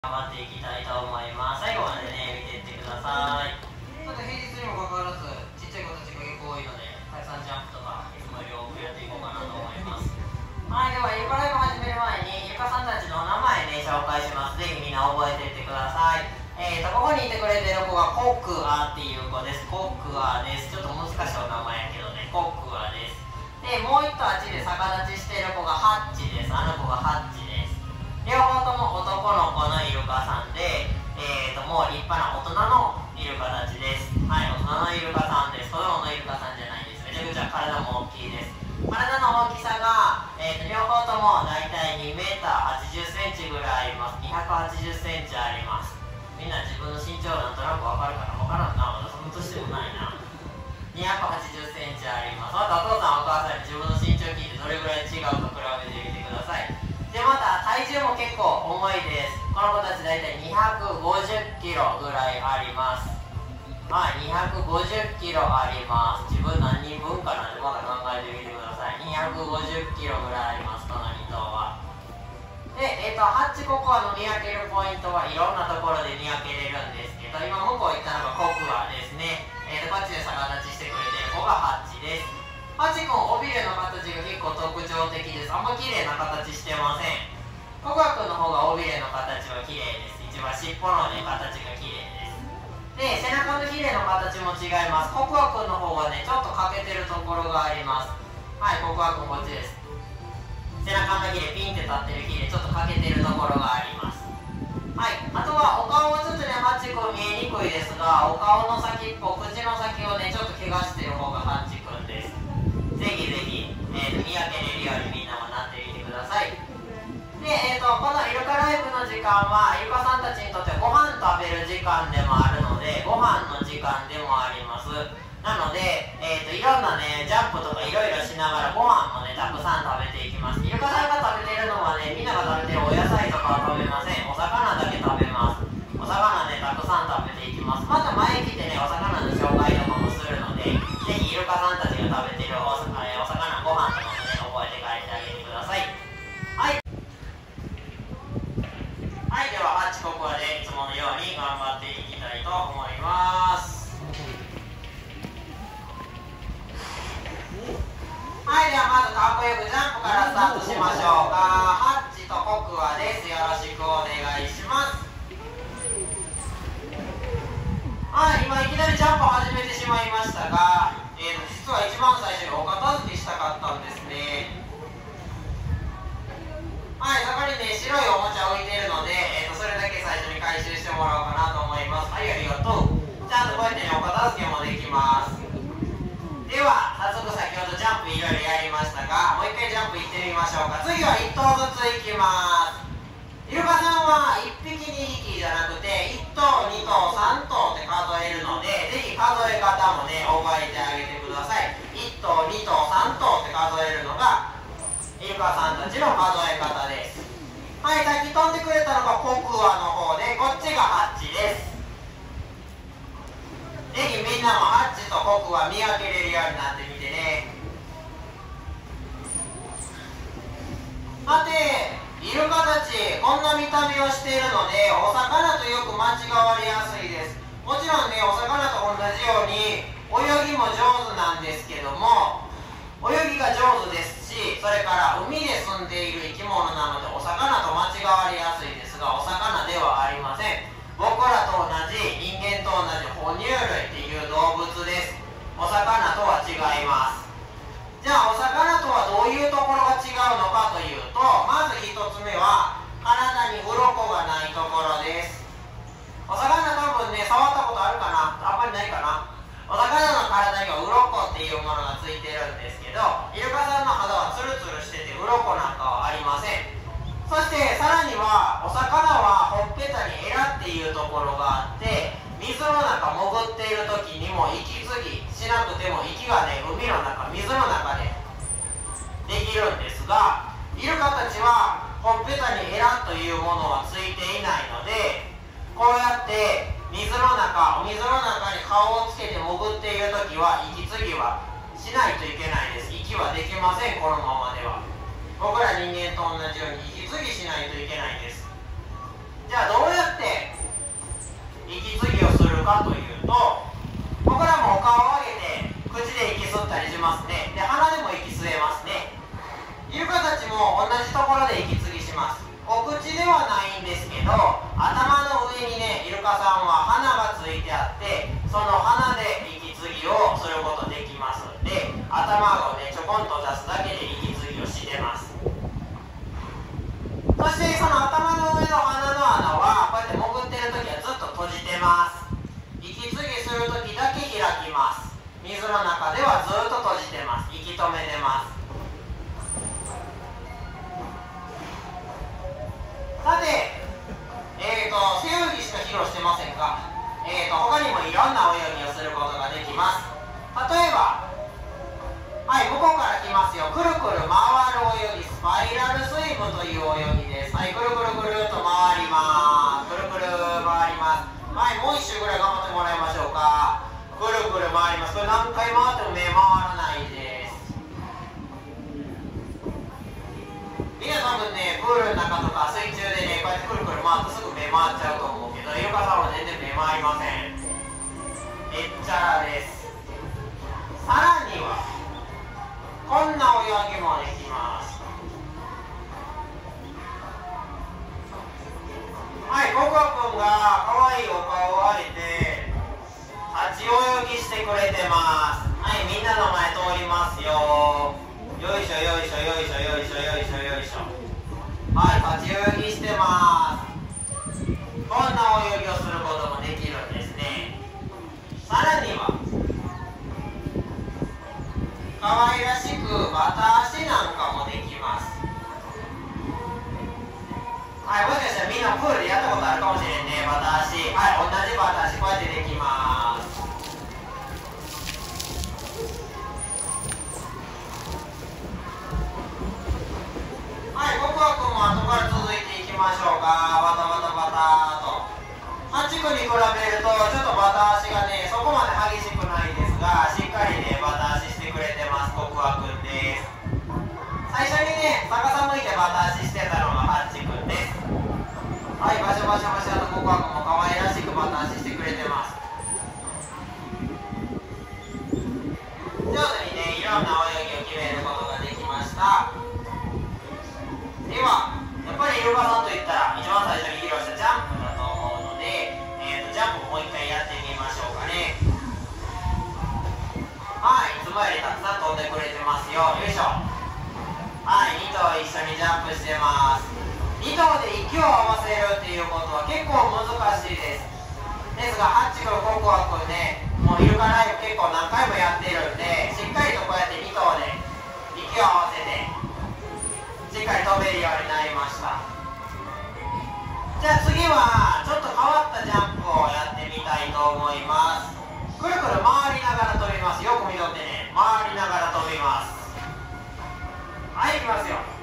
頑張っていきたいと思います。最後までね、見ていってください。ちょっと平日にもかかわらず、ちっちゃい子たちが結構多いので、第3ジャンプとか、いつもより多くやっていこうかなと思います。はい、では、ゆかライブ始める前に、ゆかさんたちのお名前ね、紹介します。ぜひみんな覚えていってください。ここにいてくれてる子がコックアっていう子です。コックアです。ちょっと難しいお名前やけどね、コックアです。で、もう一頭あっちで逆立ちしてる子がハッチです。あの子がハッチです。両方とも男の子のイルカさんで、もう立派な大人のイルカたちです。はい、大人のイルカさんです。子供のイルカさんじゃないです。めちゃくちゃ体も大きいです。体の大きさが、両方ともだいたい 2m80cm ぐらいあります。280cm あります。みんな自分の身長なんとなくわかるかな？わからんな。まだその年でもないな。280cm あります。またお父さんお母さんに自分の身長聞いてどれぐらい違うか比べてみてください。で、また体重も結構重いです。この子たちだいたい250キロぐらいあります。はい、250キロあります。自分何人分かなんでまだ考えてみてください。250キロぐらいあります、この2頭は。で、ハッチココアの見分けるポイントはいろんなところで見分けれるんですけど、今向こう行ったのがコクアですね。こっちで逆立ちしてくれてる子がハッチです。ハチ君、尾びれの形が結構特徴的です。あんま綺麗な形してません。ココア君の方が尾びれの形は綺麗です。一番尻尾のね、形が綺麗です。で、背中のヒレの形も違います。ココア君の方はね、ちょっと欠けてるところがあります。はい、ココア君こっちです。背中のヒレ、ピンって立ってるヒレ、ちょっと欠けてるところがあります。はい、あとはお顔はちょっとね、ハッチ君見えにくいですが、お顔の先っぽ、口の先をね、ちょっと怪我してる方がハッチ君です。ぜひぜひ、見分けれるようにみんなもなってみてください。で、このイルカライブの時間はイルカさんたちにとってご飯食べる時間でもあるので、ご飯の時間でもあります。なので、いろんなね、ジャンプとかいろいろしながらご飯もね、たくさん食べていきます。イルカさんが食べてるのはね、みんなが食べてるお野菜とかは食べません。お魚だけ食べます。お魚ね、たくさん食べていきます。また前来てね、お魚の紹介とかもするので、ぜひイルカさんたちが食べてるお魚、ご飯とかもね、覚えて帰ってあげてください。はい。はい、ではハッチココアでいつものように頑張っていきたいと思います。はい、ではまずかっこよくジャンプからスタートしましょうか。ハッチとココアです。よろしくお願いします。はい、今いきなりジャンプ始めてしまいましたが、実は一番最初にお片付けしたかったんですね。はい、そこにね、白いおもちゃ置いてるので、それだけ最初に回収してもらおうかなと思います。はい、ありがとう。ちゃんとこうやってね、お片付けもできます。では、早速先ほどジャンプいろいろやりましたが、もう一回ジャンプいってみましょうか。次は1頭ずついきます。イルカさんは1匹2匹じゃなくて、1頭2頭3頭って数えるので、ぜひ数え方もね、覚えてあげてください。1頭2頭3頭って数えるのがイルカさんたちの数え方です。はい、さっき飛んでくれたのがコクアの方で、こっちがハッチです。ぜひみんなもハッチとコクア見分けれるようになってみてね。さて、イルカたちこんな見た目をしているので、お魚とよく間違われやすいです。もちろんね、お魚と同じように泳ぎも上手なんですけども、泳ぎが上手ですし、それから海で住んでいる生き物なのでお魚と間違われやすいですが、お魚ではありません。僕らと同じ、人間と同じ哺乳類っていう動物です。お魚とは違います。じゃあお魚とはどういうところが違うのかというと、まず1つ目は体に鱗がないところです。お魚多分ね、触ったことあるかな？あんまりないかな。お魚の体には鱗っていうものがついてるんですけど、イルカさんの肌はツルツルしてて鱗なんかはありません。そしてさらにはお魚はほっぺたにエラっていうところがあって、水の中潜っている時にも息継ぎしなくても息がね、海の中、水の中でできるんですが、イルカたちはほっぺたにエラというものはついていないので、こうやってお水の中に顔をつけて潜っている時は息継ぎはしないといけないです。息はできません、このままでは。僕ら人間と同じように息継ぎしないといけないです。じじゃあどうやって息継ぎをするかというと、僕らもお顔を上げて口で息吸ったりしますね。で、鼻でも息吸えますね。イルカたちも同じところで息継ぎします。お口ではないんですけど、頭の上にね、イルカさんは鼻がついてあって、その鼻で息継ぎをすることできますんで、頭をね、ちょこんと出すだけで息継ぎをしてます。そしてその頭の上の鼻の穴は、こうやって潜ってるときはずっと閉じてます。息継ぎするときだけ開きます。水の中ではずっと閉じてます。息止めてます。さて、背泳ぎしか披露してませんが、他にもいろんな泳ぎをすることができます。例えば、はい、向こうから来ますよ。くるくる回る泳ぎ、スパイラルスイムという泳ぎです。はい、くるくるくるっと回ります。くるくる回ります。はい、もう一周ぐらい頑張ってもらいましょうか。くるくる回ります。これ何回回っても目回らないです。みんな多分ね、プールの中とか水中でね、こうやってくるくる回ってすぐ目回っちゃうと思うけど、イルカさんは全然目回りません。めっちゃらです。さらにはこんな泳ぎもできます。はい、ココアくんがかわいいお顔を上げて立ち泳ぎしてくれてます。はい、みんなの前通りますよ。よいしょよいしょよいしょよいしょよいしょよいしょ。はい、立ち泳ぎしてます。こんな泳ぎをすることもできるんですね。さらには可愛らしくバタ足なんかもできます。はい、もしかしたらみんなプールでやったことあるかもしれんね。バタ足、はい、同じバタ足こうやってできます。はい、ココアくんも後から続いていきましょうか。バタバタバタと8区に比べるとちょっとバタ足がね、そこまで激しくないですが、しっかりねバタ足してくれてます。ココアくんです。最初にね、逆さ向いてバタ足してたのがハッチくんです。はい、バシャバシャバシャとココアくんも可愛らしくバタ足してくれてます。上手にね、いろんな泳ぎを決めることができました。では、やっぱりイルカさんといったら一番最初に披露したジャンプだと思うので、ジャンプをもう一回やってみましょうかね。はい、いつもよりたくさん飛んでくれてますよ。よいしょ。はい、2頭一緒にジャンプしてます。2頭で息を合わせるっていうことは結構難しいです。ですが、ハッチ君、ココア君ね、もうイルカライブ結構何回もやってるんで、しっかりとこうやって2頭で息を合わせてしっかり飛べるようになりました。じゃあ次はちょっと変わったジャンプをやってみたいと思います。くるくる回りながら飛びます。よく見とってね、回りながら飛びます。はい、いきますよ。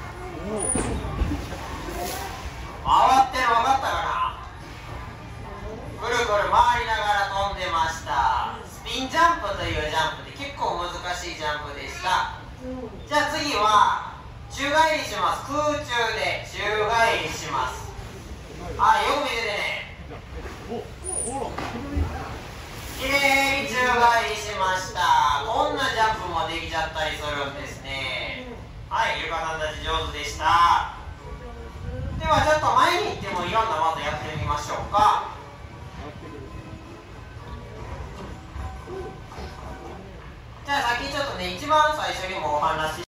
回ってるの分かったかな。くるくる回りながら飛んでました。スピンジャンプというジャンプで結構難しいジャンプでした。じゃあ次は宙返りします。空中で宙返りします。はい、よく見ててね。きれいに宙返りしました。こんなジャンプもできちゃったりするんですね。はい、イルカさんたち上手でした。ではちょっと前に行ってもいろんな技やってみましょうか。じゃあ先ちょっとね、一番最初にもお話し